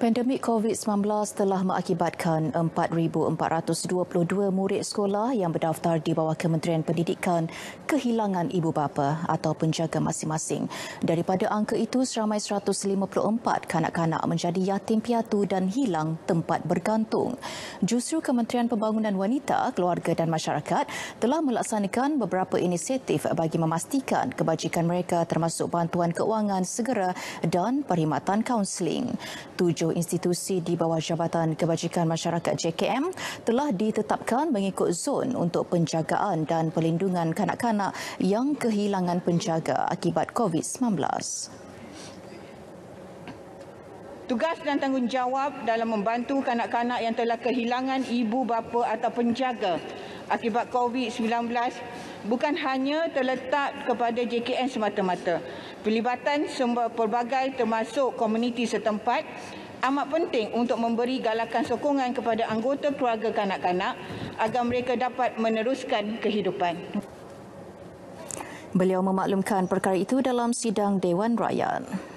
Pandemik COVID-19 telah mengakibatkan 4,422 murid sekolah yang berdaftar di bawah Kementerian Pendidikan kehilangan ibu bapa atau penjaga masing-masing. Daripada angka itu, seramai 154 kanak-kanak menjadi yatim piatu dan hilang tempat bergantung. Justru Kementerian Pembangunan Wanita, Keluarga dan Masyarakat telah melaksanakan beberapa inisiatif bagi memastikan kebajikan mereka termasuk bantuan keuangan segera dan perkhidmatan kaunseling. 7 institusi di bawah Jabatan Kebajikan Masyarakat JKM telah ditetapkan mengikut zon untuk penjagaan dan perlindungan kanak-kanak yang kehilangan penjaga akibat COVID-19. Tugas dan tanggungjawab dalam membantu kanak-kanak yang telah kehilangan ibu bapa atau penjaga akibat COVID-19 bukan hanya terletak kepada JKN semata-mata. Pelibatan pelbagai termasuk komuniti setempat amat penting untuk memberi galakan sokongan kepada anggota keluarga kanak-kanak agar mereka dapat meneruskan kehidupan. Beliau memaklumkan perkara itu dalam sidang Dewan Rakyat.